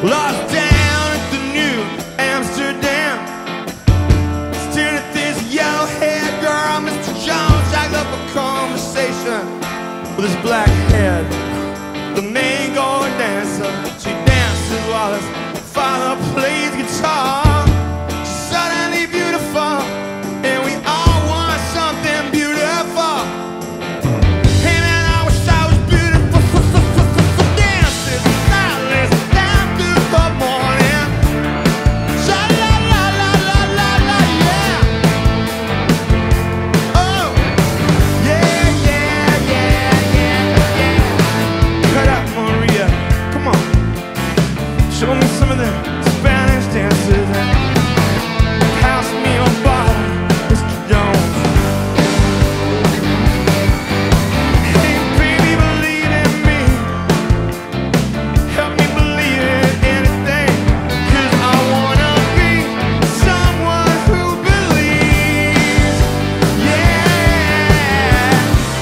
Lost down at the New Amsterdam. Stared at this yellow-haired girl, Mr. Jones, jacked up a conversation with his black head. The Mango dancer, she dances while his father plays guitar. She's suddenly beautiful, and we all want something beautiful. Hey man, I wish I was beautiful. Dances silence down through the morning. Sha la la la la la la, yeah. Oh, yeah, yeah, yeah, yeah, yeah. Cut out Maria, come on. Show me some of the Spanish dances and pass me a bottle, Mr. Jones. Hey baby, believe in me. Help me believe in anything, 'cause I wanna be someone who believes. Yeah.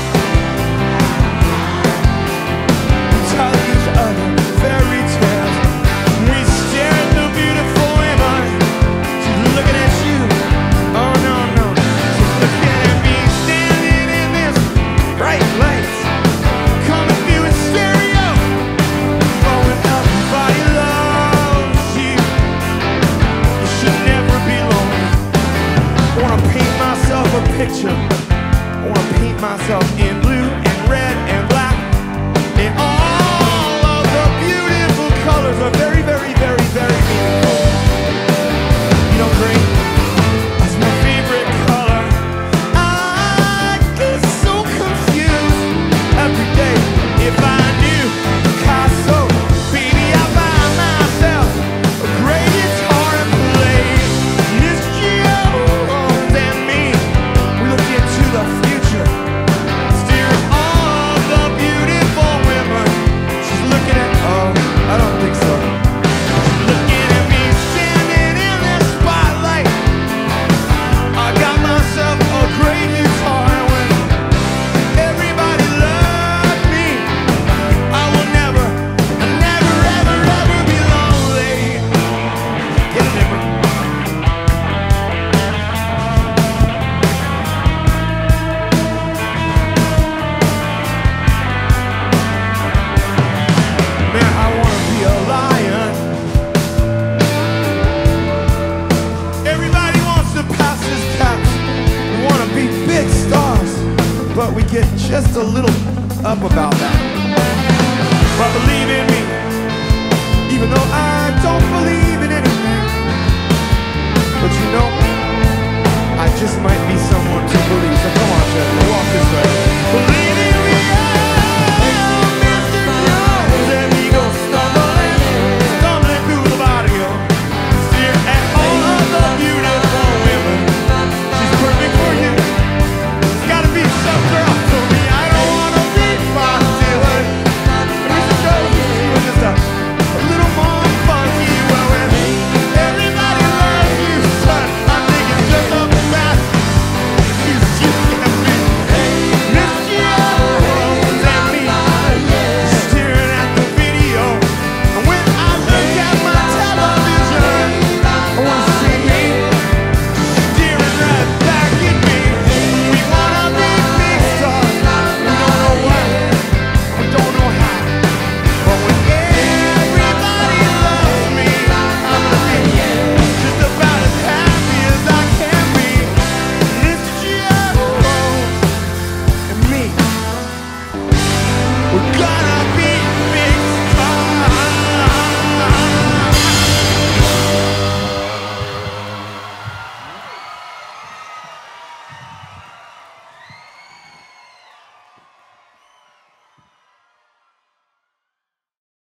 Tell each other fairy tales. We stare at the beautiful women. She's looking at you. Oh no, no. She's looking at me standing in this bright light. Coming through in stereo. Oh, and everybody loves you. You should never be lonely. I wanna paint myself a picture. I wanna paint myself in blue and red and black. And all of the beautiful colors are very, very, very, very beautiful. You know, green, that's my favorite color. I get so confused every day. If I knew Picasso, baby, I'd buy myself a great guitar and play. Miss Jones and me, we look into the future. Stare at all the beautiful women. She's looking at, oh, I don't think so. She's looking at me standing in this spotlight. I got myself a great guitar, and when everybody loves me, I will never, never, ever, ever be lonely. Get it, Nimmer. Man, I wanna be a lion. Everybody wants to pass this test. We wanna be big stars, but we get just a little up about that. But believe in me, even though I don't believe in anything. But you know, I just might be someone to believe. So come on, Jeff, walk this way.